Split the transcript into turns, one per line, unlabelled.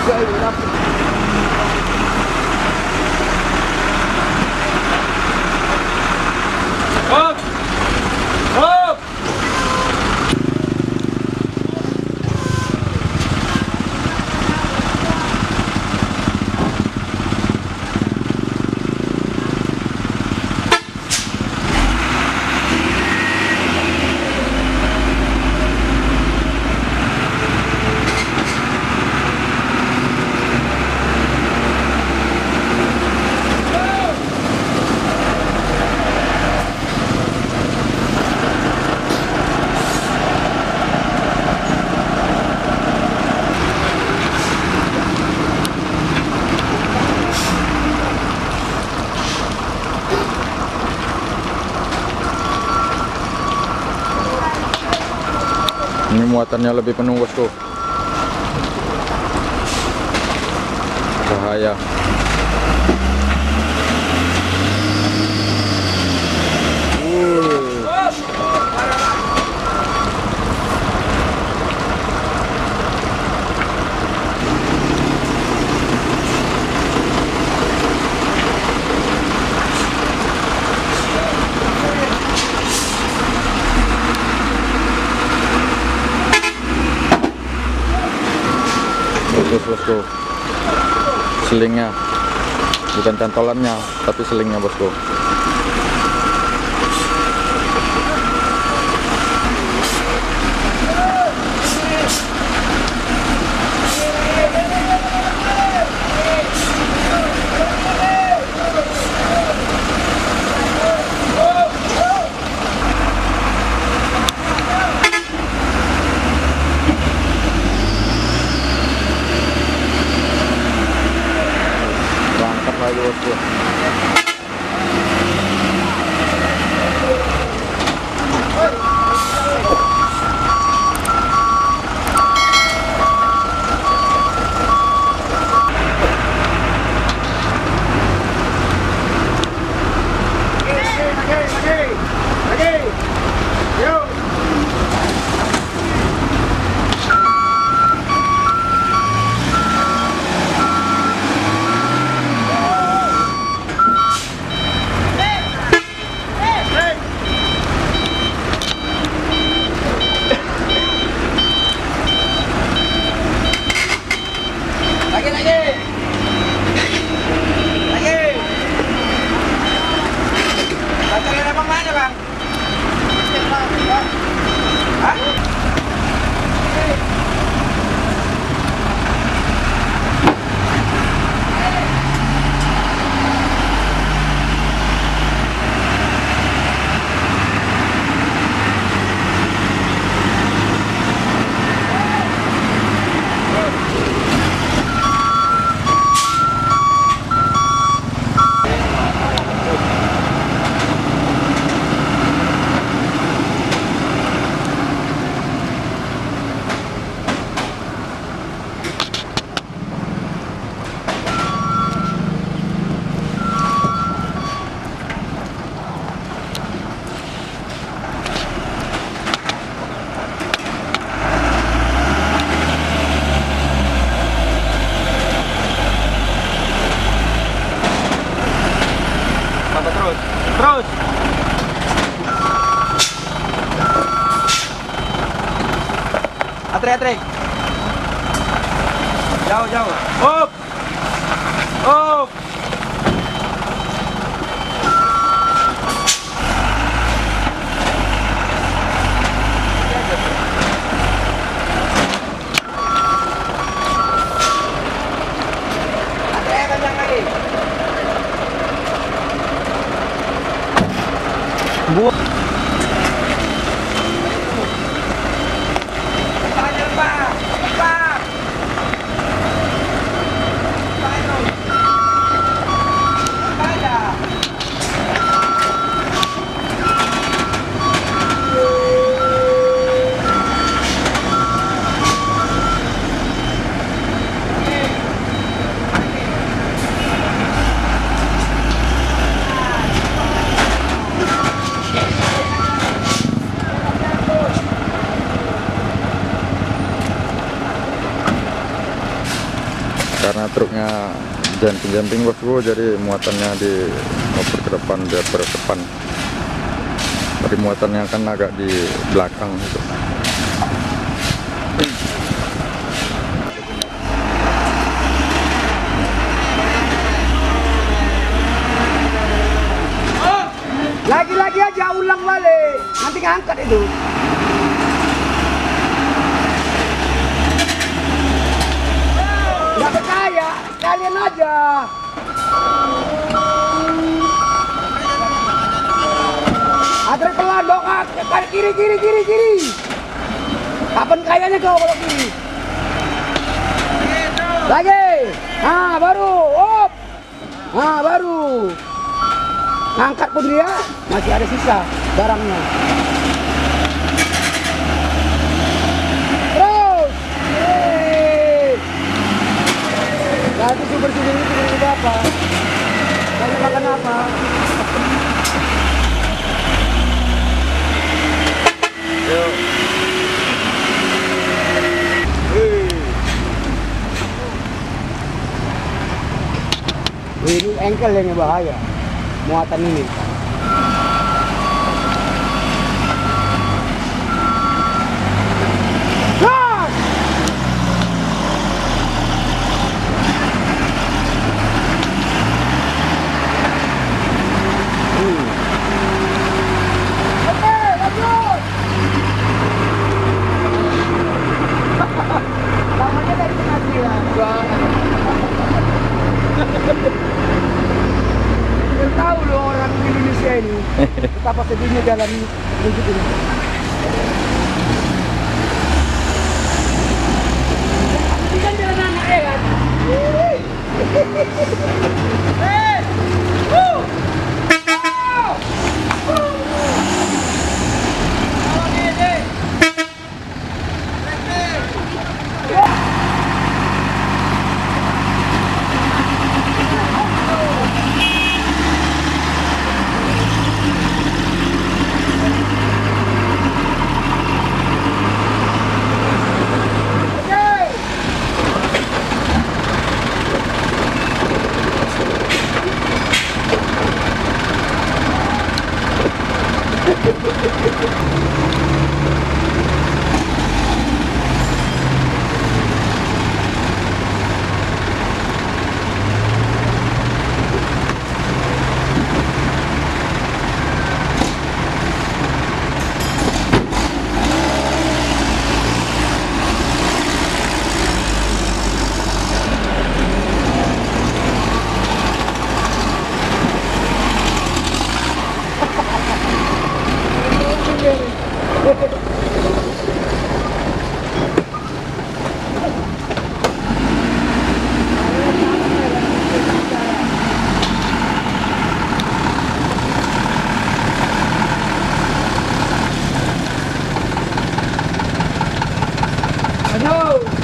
Hop! Hop!
Ini muatannya lebih penuh, bosku. Bahaya. Bosku, selingnya bukan cantolannya tapi selingnya, bosku. Lagi, bosku. Terus. Atrik. Jauh. Up. Buat karena truknya jumping bosku, jadi muatannya di oper ke depan, di oper ke depan. Tapi muatannya kan agak di belakang gitu.
Lagi-lagi aja ulang balik, nanti ngangkat itu. Nggak percaya, kalian aja. Agar pelan dong, kiri. Kapan kayaknya kau kalau kiri? Lagi, nah baru, op, nah baru. Ngangkat pun dia, masih ada sisa barangnya. Terus, nanti bersih-bersih itu apa? Kamu makan apa?
Yuk.
Ini engkel yang bahaya. Muatan ini. Gas! Oke, lanjut. Lamanya dari pengadilan. Tahu loh orang Indonesia ini betapa sedihnya jalan hidup ini. Ini kan jalan anak ya kan? No!